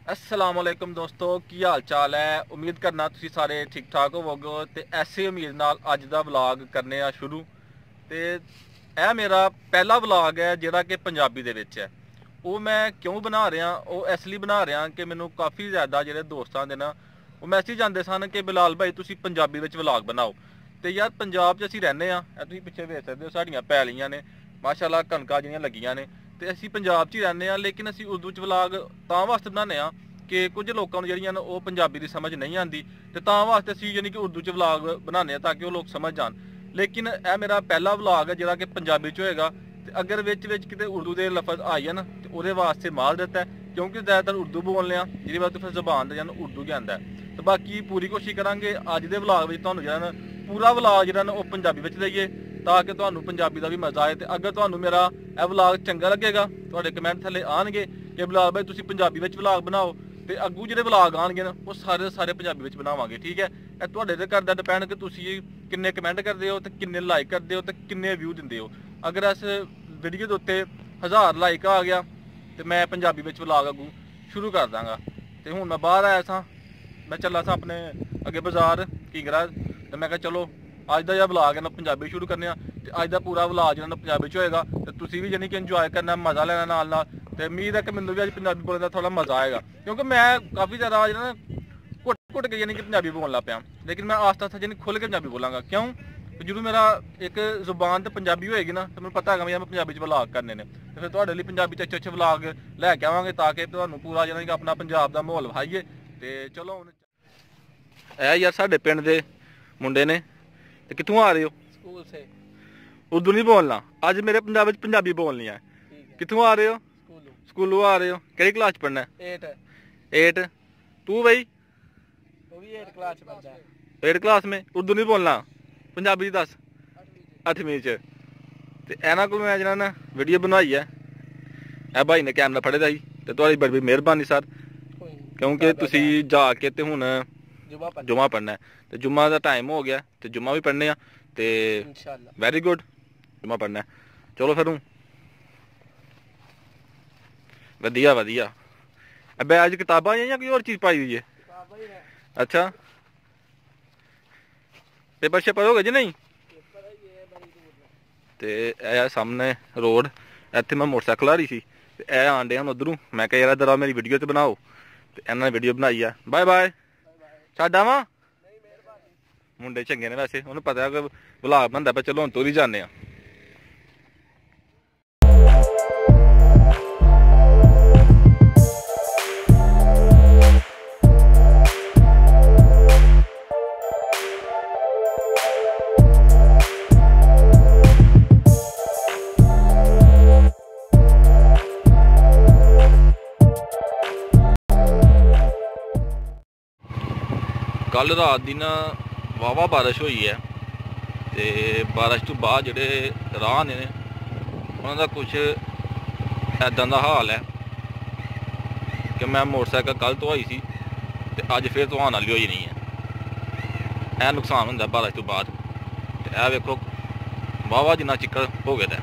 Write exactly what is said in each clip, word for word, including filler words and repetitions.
अस्सलामुअलैकुम दोस्तों, की हाल चाल है। उम्मीद करना तुसी सारे ठीक ठाक होवोगे। तो ऐसे उम्मीद नाल अज दा व्लॉग करने आ शुरू। तो यह मेरा पहला व्लॉग है जिहड़ा कि पंजाबी दे विच है। वो मैं क्यों बना रहा, वो इसलिए बना रहा कि मैनू काफ़ी ज़्यादा जिहड़े दोस्तां दे ना वो मैसेज आते सन कि बिलाल भाई तुसी पंजाबी विच व्लॉग बनाओ। तो यार पंजाब च असीं रहिंदे आ, तुसीं पिछे वेख सकदे हो साडियां पैलियां ने, माशाअल्लाह कणकां जिहड़ियां लगियां ने। तो असीं पंजाब च ही रहिंदे आ, लेकिन असीं उर्दू च व्लॉग तां वास्ते बनाने आ कि कुछ लोगों को जिहड़ियां वो पंजाबी की समझ नहीं आती। तो तां वास्ते असीं यानी कि उर्दू च व्लॉग बनाने ताकि वो लोग समझ जान। लेकिन यह मेरा पहला व्लॉग है जिहड़ा कि पंजाबी च होएगा। तो अगर विच विच किते उर्दू के लफज आई जान तो वो वास्ते माजरत है, क्योंकि ज़्यादातर उर्दू बोलने आ, जिहदी वजह तो फिर जबान जन उर्दू के आंदा है। तो बाकी पूरी कोशिश करांगे अज दे व्लॉग में तुहानूं जिहड़ा पूरा व्लॉग जिहड़ा ना वो पंजाबी विच दईए ताकि तुहानूं पंजाबी का भी मज़ा आए। तो अगर तुहानूं मेरा यह व्लॉग चंगा लगेगा, तुहाडे कमेंट थल्ले आउणगे कि बिलाल भाई तुसीं पंजाबी विच व्लॉग बनाओ। तो अगू जो व्लॉग आएंगे ना वो सारे सारे पंजाबी विच बनावांगे, ठीक है। यह तुहाडे ते करदा डिपेंड कि तुसीं किन्ने कमेंट करदे हो, तो किन्ने लाइक करदे हो, तो किन्ने व्यू दिंदे हो। अगर इस वीडियो के उत्ते हज़ार लाइक आ गया तो मैं पंजाबी विच व्लॉग अगू शुरू कर दांगा। तो हुण मैं बाहर आया सा, मैं चला सा अपने अगे बाजार कीगरा। तो मैं कहा चलो अज का जो व्लॉग है ना पंजाबी शुरू करने। तो अज का पूरा व्लॉग जो पंजाबी होएगा, तो तुसीं भी यानी कि इंजॉय करना, मज़ा लेना नाल नाल। तो उम्मीद है कि मैनूं भी अज पंजाबी बोलने का थोड़ा मज़ा आएगा, क्योंकि मैं काफ़ी ज़्यादा जो ना घुट घुट के यानी कि पंजाबी बोलने लग पिया। लेकिन मैं आस्ता आस्ता यानी खुल के पंजाबी बोलांगा। क्यों? जो मेरा एक जुबान तो पंजाबी होएगी ना, तो मैं पता है मैं पंजाबी च व्लॉग करने ने। तो फिर तुहाडे लई पंजाबी च अच्छे अच्छे व्लॉग लैके आवांगे ताकि तुहानूं पूरा यानी कि अपना पंजाब का माहौल विखाइए। तो चलो हुण ऐ यार साडे पिंड दे मुंडे ने। तो कित्थों आ रहे हो? स्कूल से। उर्दू नहीं बोलना, अज मेरे पंजाब पंजाबी बोलनी है। कित्थों आ रहे हो? स्कूलों आ रहे हो। किहड़ी क्लास च पढ़ना है? एट। एट। तू भाई? वो भी एट क्लास पढ़ता है। एट क्लास में उर्दू नहीं बोलना, पंजाबी दस अठवीं च। ते इन्हां कोल मैं ना वीडियो बनवाई है, ए भाई ने कैमरा फड़े दा ही। ते तुहाडी बड़ी बड़ी मेहरबानी सर, क्योंकि तुसीं जाके ते हुण जुमा पढ़ना है। तो जुम्मा का टाइम हो गया, तो जुम्मा भी पढ़ने ते वैरी गुड, जुम्मा पढ़ना है। चलो फिर हूँ वधिया वधिया। बैग किताबां या कोई होर चीज़ पाई हुई है? अच्छा, पेपर शेपर हो गए जी? नहीं। तो यह सामने रोड, इत्थे मैं मोटरसाइकिल आ रही थी, ए आन डे उधरों। मैं कहा यार इधर आओ मेरी वीडियो तो बनाओ। तो इन्होंने वीडियो बनाई है। Bye bye. छड्ड आवां? मुंडे चंगे ने वैसे, उन्हें पता है कि व्लॉग बनता पे। चलो हुण तुर ही जाने। कल रात की ना वाहवा बारिश हुई है। तो बारिश तो बाद जोड़े राह ने उन्होंने कुछ ऐदा का हाल है कि मैं मोटरसाइकिल कल धोई सी तो अज फिर धोने वाली होई नहीं है। यह नुकसान होंगे बारिश तो बाद। तो यह वेखो वाहवा जिन्ना चिक्कड़ हो गया।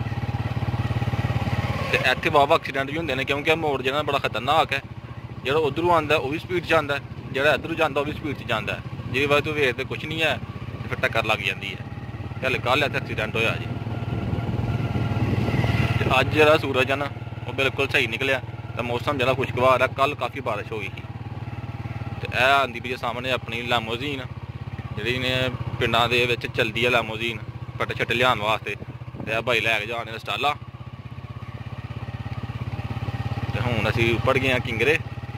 तो इत्थे वाहवा एक्सीडेंट भी होंगे ने, क्योंकि मोड़ जो बड़ा खतरनाक है। जो उधरों आता वह भी स्पीड से आता है, जो इधरों जाता वह भी स्पीड से जाता है। जिस वजह तो वेखते कुछ नहीं है, फिर टक्कर लग जाती है। हल कल इतने एक्सीडेंट होया जी। अज जो सूरज है ना वो बिल्कुल सही निकलिया। तो मौसम जो खुशगवार है, कल काफ़ी बारिश हो गई थी। तो यह आती पी सामने अपनी लैमोजीन जी ने पिंडा के चलती है, लैमोजीन पट्टे छट्टे लिया वास्ते। तो यह भाई लैके जाने स्टाला। तो हूँ असी उप्पड़ गए किंगरे।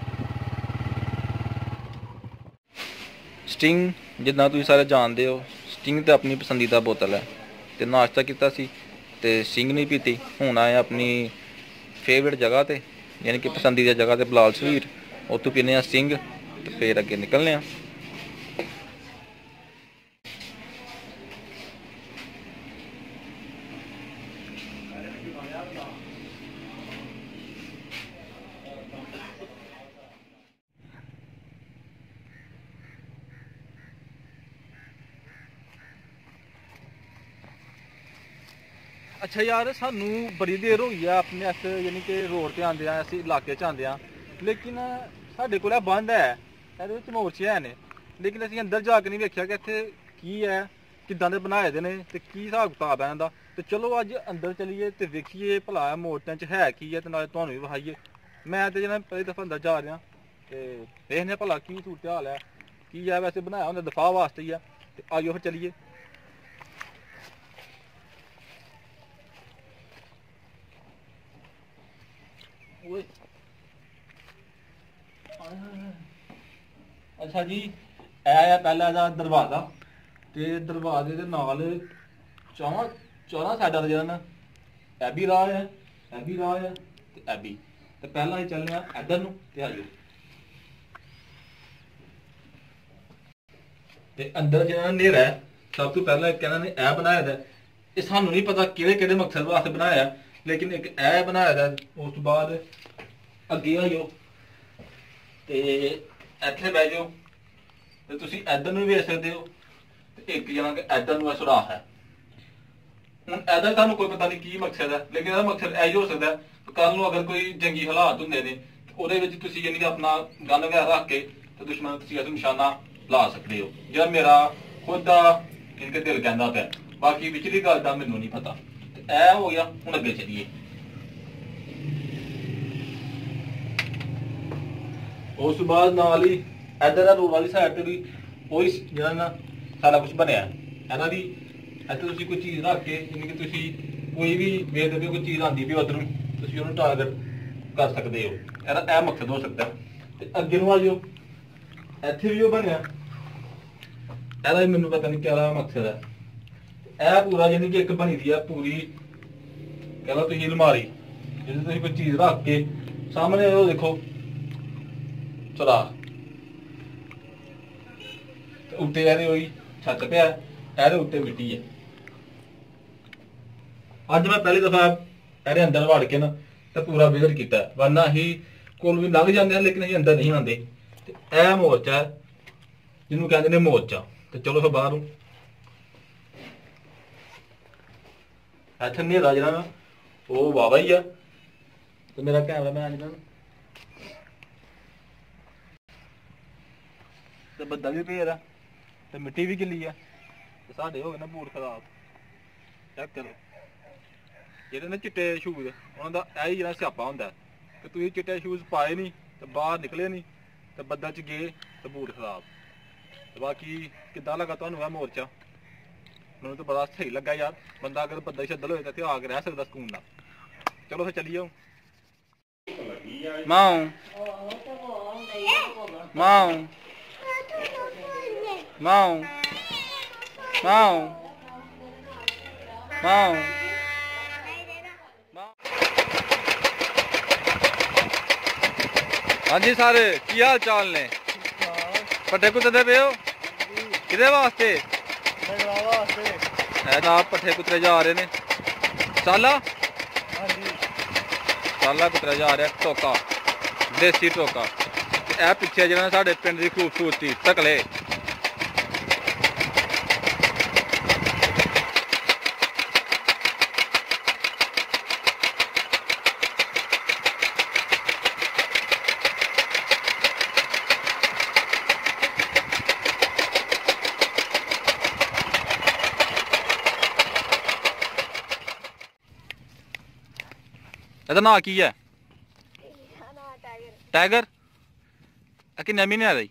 स्टिंग जितना तुम सारे जानते हो, स्टिंग तो अपनी पसंदीदा बोतल है। तो नाश्ता किया तो स्टिंग नहीं पीती। हूँ आए अपनी फेवरेट जगह पर, यानी कि पसंदीदा जगह पर बिलाल स्वीट, उत्तों पीने स्टिंग। तो फिर अगे निकलने। अच्छा यार, सानू बड़ी देर हो गई है अपने इस यानी कि रोड से आंदे इस इलाके च आंदे। लेकिन साढ़े कोल बंद है, ਇਹਦੇ ਮੋਰਚੇ ਹੈ ਨੇ, लेकिन ਅਸੀਂ अंदर जाके नहीं वेख्या कि ਇੱਥੇ ਕੀ है, किदां दे बनाए दे ने ते की हिसाब किताब है इहदा। ते चलो अज अंदर चलीए ते वेखिए भला मोर्चों च है की है, ते नाले तुहानूं भी विखाइए। मैं ते जना पहली दफा अंदर जा रहा ते देखने भला की सूरत हाल है, की है वैसे बनाया होंदा दफा वास्ते ही है। ते आइयो फिर चलिए। अच्छा जी, ਇਹ ਹੈ ਪਹਿਲਾ ਇਹਦਾ ਦਰਵਾਜ਼ਾ ਤੇ ਦਰਵਾਜ਼ੇ ਦੇ ਨਾਲ ਚੌਹਾਂ ਚੌਦਾਂ ਸਾਈਡਾਂ ਤੇ ਜਿਹੜਾ ਨਾ ਇਹ ਵੀ ਰਾਹ ਹੈ, ਇਹ ਵੀ ਰਾਹ ਹੈ ਤੇ ਇਹ ਵੀ। ਤੇ ਪਹਿਲਾਂ ਹੀ ਚੱਲਦੇ ਆ ਇੱਧਰ ਨੂੰ ਤੇ ਆਜੋ। ਤੇ ਅੰਦਰ ਜਿਹੜਾ ਹਨੇਰਾ ਹੈ, ਸਭ ਤੋਂ ਪਹਿਲਾਂ ਇੱਕ ਇਹਨਾਂ ਨੇ ਇਹ ਬਣਾਇਆ ਦਾ। ਇਹ ਸਾਨੂੰ ਨਹੀਂ ਪਤਾ ਕਿਹੜੇ ਕਿਹੜੇ ਮਕਸਦ ਵਾਸਤੇ ਬਣਾਇਆ, ਲੇਕਿਨ ਇੱਕ ਇਹ ਬਣਾਇਆ ਦਾ। ਉਸ ਤੋਂ ਬਾਅਦ ਅੱਗੇ ਆਜੋ ਤੇ ਇੱਥੇ ਬਹਿ ਜਾਓ ਤੇ ਤੁਸੀਂ ਇੱਧਰ ਨੂੰ ਵੀ ਵੇਖ ਸਕਦੇ ਹੋ। ਤੇ ਇੱਕ ਜਣਾ ਕਿ ਇੱਧਰ ਨੂੰ ਸੁਰਾਖ ਹੈ। ਹੁਣ ਇਹਦਾ ਤੁਹਾਨੂੰ ਕੋਈ ਪਤਾ ਨਹੀਂ ਕੀ ਮਕਸਦ ਹੈ, ਲੇਕਿਨ ਇਹਦਾ ਮਕਸਦ ਇਹ ਹੋ ਸਕਦਾ ਕੱਲ ਨੂੰ ਅਗਰ ਕੋਈ ਜੰਗੀ ਹਾਲਾਤ ਹੁੰਦੇ ਨੇ ਉਹਦੇ ਵਿੱਚ ਤੁਸੀਂ ਯਾਨੀ ਕਿ ਆਪਣਾ ਗਨ ਵਗੈਰਾ ਰੱਖ ਕੇ ਤੇ ਦੁਸ਼ਮਣ ਨੂੰ ਤੁਸੀਂ ਇਸ ਨਿਸ਼ਾਨਾ ਲਾ ਸਕਦੇ ਹੋ, ਜਿਹੜਾ ਮੇਰਾ ਖੁਦ ਦਾ ਇਨਕੇ ਦਿਲ ਕਹਿੰਦਾ ਪਿਆ। ਬਾਕੀ ਵਿਚਲੀ ਗੱਲ ਦਾ ਮੈਨੂੰ ਨਹੀਂ ਪਤਾ। ਤੇ ਇਹ ਹੋ ਗਿਆ। ਹੁਣ ਅੱਗੇ ਚੱਲੀਏ। ਉਸ ਤੋਂ ਬਾਅਦ ਨਾਲ ਹੀ ਇੱਧਰ ਦਾ ਰੋਡ ਵਾਲੀ ਸਾਈਡ ਤੇ ਵੀ ਉਹੀ ਜਿਹੜਾ ਨਾ ਸਾਰਾ ਕੁਝ ਬਣਿਆ ਇਹਨਾਂ ਦੀ। ਇੱਥੇ ਤੁਸੀਂ ਕੋਈ ਚੀਜ਼ ਰੱਖ ਕੇ ਯਾਨੀ ਕਿ ਤੁਸੀਂ ਕੋਈ ਵੀ ਵੇਖਦੇ ਹੋ ਕੋਈ ਚੀਜ਼ ਆਉਂਦੀ ਵੀ ਉੱਧਰ ਨੂੰ ਤੁਸੀਂ ਉਹਨੂੰ ਟਾਰਗੇਟ ਕਰ ਸਕਦੇ ਹੋ। ਇਹਦਾ ਇਹ ਮਕਸਦ ਹੋ ਸਕਦਾ। ਤੇ ਅੱਗੇ ਨੂੰ ਆ ਜਾਓ, ਇੱਥੇ ਵੀ ਉਹ ਬਣਿਆ। ਇਹਦਾ ਵੀ ਮੈਨੂੰ ਪਤਾ ਨਹੀਂ ਕਿਹੜਾ ਮਕਸਦ ਹੈ। ਇਹ ਪੂਰਾ ਯਾਨੀ ਕਿ ਇੱਕ ਬਣੀ ਦੀ ਆ ਪੂਰੀ, ਕਹਿੰਦਾ ਤੁਸੀਂ ਅਲਮਾਰੀ ਜਿਹਦੇ ਤੁਸੀਂ ਕੋਈ ਚੀਜ਼ ਰੱਖ ਕੇ ਸਾਹਮਣੇ ਉਹ ਦੇਖੋ ਸੁਰਾਖ, ਉੱਤੇ ਇਹਦੇ ਉਹੀ ਛੱਤ ਪਿਆ, ਇਹਦੇ ਉੱਤੇ ਮਿੱਟੀ ਹੈ। ਅੱਜ ਮੈਂ ਪਹਿਲੀ ਦਫਾ ਇਹਦੇ ਅੰਦਰ ਵੜ ਕੇ ਨਾ ਤੇ ਪੂਰਾ ਵਿਜ਼ਿਟ ਕੀਤਾ, ਵਰਨਾ ਅਸੀਂ ਕੋਲ ਵੀ ਲੰਘ ਜਾਂਦੇ ਹਾਂ ਲੇਕਿਨ ਅਸੀਂ ਅੰਦਰ ਨਹੀਂ ਆਉਂਦੇ। ਤੇ ਇਹ ਮੋਰਚਾ ਜਿਹਨੂੰ ਕਹਿੰਦੇ ਨੇ ਮੋਰਚਾ। ਤੇ ਚਲੋ ਫਿਰ ਬਾਹਰ ਨੂੰ। ਇੱਥੇ ਹਨੇਰਾ ਜਿਹੜਾ ਨਾ ਉਹ ਵਾਵਾ ਹੀ ਆ। ਤੇ ਮੇਰਾ ਕੈਮਰਾਮੈਨ ਜਿਹੜਾ ਤੇ ਬੱਦਲ ਵੀ ਭੇਜ ਆ ਤੇ ਮਿੱਟੀ ਵੀ ਗਿੱਲੀ ਆ ਤੇ ਸਾਡੇ ਹੋ ਗਏ ਨਾ ਬੂਟ ਖਰਾਬ। ਚੈੱਕ ਕਰੋ। ਜਿਹੜੇ ਨੇ ਚਿੱਟੇ ਸ਼ੂਜ਼ ਉਹਨਾਂ ਦਾ ਇਹ ਹੀ ਜਿਹੜਾ ਸਿਆਪਾ ਹੁੰਦਾ ਕਿ ਤੁਸੀਂ ਚਿੱਟੇ ਸ਼ੂਜ਼ ਪਾਏ ਨਹੀਂ ਤੇ ਬਾਹਰ ਨਿਕਲੇ ਨਹੀਂ ਤੇ ਬੱਦਲ 'ਚ ਗਏ ਤੇ ਬੂਟ ਖਰਾਬ। ਤੇ ਬਾਕੀ ਕਿੱਦਾਂ ਲੱਗਾ ਤੁਹਾਨੂੰ ਇਹ ਮੋਰਚਾ? ਮੈਨੂੰ ਤਾਂ ਬੜਾ ਸਹੀ ਲੱਗਾ ਯਾਰ। ਬੰਦਾ ਅਗਰ ਬੱਦਲ ਛੱਦਲ ਹੋਏ ਤਾਂ ਇੱਥੇ ਆ ਕੇ ਰਹਿ ਸਕਦਾ ਸਕੂਨ ਨਾਲ। ਚਲੋ ਫਿਰ ਚੱਲੀਏ। ਮਾਂ ਮਾਂ Mau Mau Mau हाँ जी सारे की हाल चाल ने? पट्ठे कुतरदे पे हो? किदे वास्ते? पट्ठे कुतरे जा रहे ने। साला साला कुतरा जा रहा टोका, देसी टोका। ए पिछे जो साढ़े पिंड की खूबसूरती तकले। ਇਹਦਾ ਨਾਂ ਕੀ ਹੈ? ਟਾਈਗਰ। ਇਹ ਕਿੰਨੇ ਮਹੀਨੇ ਦਾ?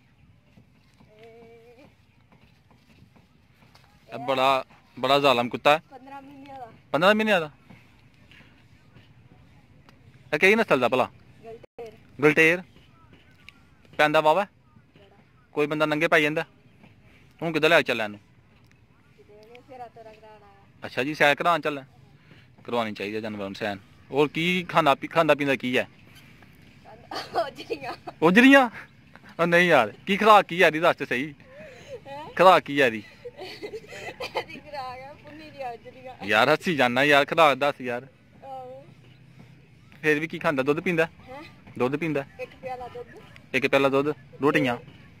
ਇਹ ਬੜਾ ਬੜਾ ਜ਼ਾਲਮ ਕੁੱਤਾ ਹੈ। ਪੰਦਰਾਂ ਮਹੀਨਿਆਂ ਦਾ। ਪੰਦਰਾਂ ਮਹੀਨਿਆਂ ਦਾ। ਇਹ ਕਿਹੜੀ ਨਸਲ ਦਾ ਭਲਾ? ਗਲਟੇਰ। ਪੈਂਦਾ ਵਾਵਾ ਕੋਈ ਬੰਦਾ ਨੰਗੇ ਪਾਈ ਜਾਂਦਾ। ਤੂੰ ਕਿੱਦਾਂ ਲੈ ਚੱਲਿਆ ਇਹਨੂੰ? ਅੱਛਾ ਜੀ, ਸੈਰ ਕਰਾਉਣ ਚੱਲਿਆ। ਕਰਵਾਉਣੀ ਚਾਹੀਦੀ ਜਾਨਵਰਾਂ ਨੂੰ ਸੈਰ। और की खाना पी खाना पीना की है? ओजरियां। नहीं यार, की खुराक की है दी? दस सही खुराक की है दी? यार हसी जाना यार, खुराक दस यार। फिर भी की खांदा? दुध पींदा? दुध पींदा? एक प्याला दुध। रोटियां?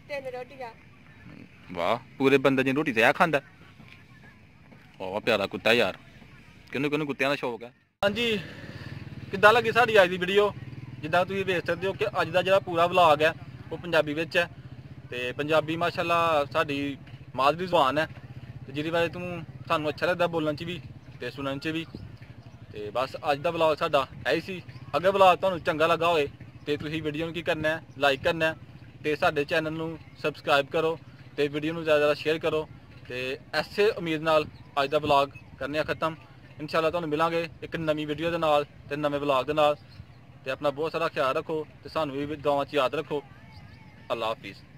वाह, पूरे बंदे जी रोटी तो यह खांदा। बहुत प्यारा कुत्ता यार। किन्नू किन्नू कुत्तियां दा शौक है। हाँ जी, किद्दां लगी साड़ी अज दी वीडियो? ਜਿੱਦਾਂ ਤੁਸੀਂ ਵੇਖ ਸਕਦੇ ਹੋ ਕਿ ਅੱਜ ਦਾ ਜਿਹੜਾ ਪੂਰਾ ਵਲੌਗ ਹੈ ਉਹ ਪੰਜਾਬੀ ਵਿੱਚ ਹੈ ਤੇ ਪੰਜਾਬੀ ਮਾਸ਼ਾਅੱਲਾ ਸਾਡੀ ਮਾਦਰੀ ਜ਼ੁਬਾਨ ਹੈ ਤੇ ਜਿਹਦੀ ਵਜ੍ਹਾ ਤੋਂ ਸਾਨੂੰ ਅੱਛਾ ਲੱਗਦਾ ਬੋਲਣ 'ਚ ਵੀ ਤੇ ਸੁਣਨ 'ਚ ਵੀ। ਤੇ ਬਸ ਅੱਜ ਦਾ ਵਲੌਗ ਸਾਡਾ ਇਹੀ ਸੀ। ਅਗਰ ਵਲੌਗ ਤੁਹਾਨੂੰ ਚੰਗਾ ਲੱਗਾ ਹੋਵੇ ਤੇ ਤੁਸੀਂ ਵੀਡੀਓ ਨੂੰ ਕੀ ਕਰਨਾ ਹੈ, ਲਾਈਕ ਕਰਨਾ ਤੇ ਸਾਡੇ ਚੈਨਲ ਨੂੰ ਸਬਸਕ੍ਰਾਈਬ ਕਰੋ ਤੇ ਵੀਡੀਓ ਨੂੰ ਜ਼ਿਆਦਾ ਜ਼ਿਆਦਾ ਸ਼ੇਅਰ ਕਰੋ। ਤੇ ਐਸੇ ਉਮੀਦ ਨਾਲ ਅੱਜ ਦਾ ਵਲੌਗ ਕਰਨੇ ਆ ਖਤਮ। ਇਨਸ਼ਾਅੱਲਾ ਤੁਹਾਨੂੰ ਮਿਲਾਂਗੇ ਇੱਕ ਨਵੀਂ ਵੀਡੀਓ ਦੇ ਨਾਲ ਤੇ ਨਵੇਂ ਵਲੌਗ ਦੇ ਨਾਲ। ਤੇ ਆਪਣਾ ਬਹੁਤ ਸਾਰਾ ਖਿਆਲ ਰੱਖੋ ਤੇ ਸਾਨੂੰ ਵੀ ਦੁਆਵਾਂ 'ਚ ਯਾਦ ਰੱਖੋ। ਅੱਲਾ ਹਾਫਿਜ਼।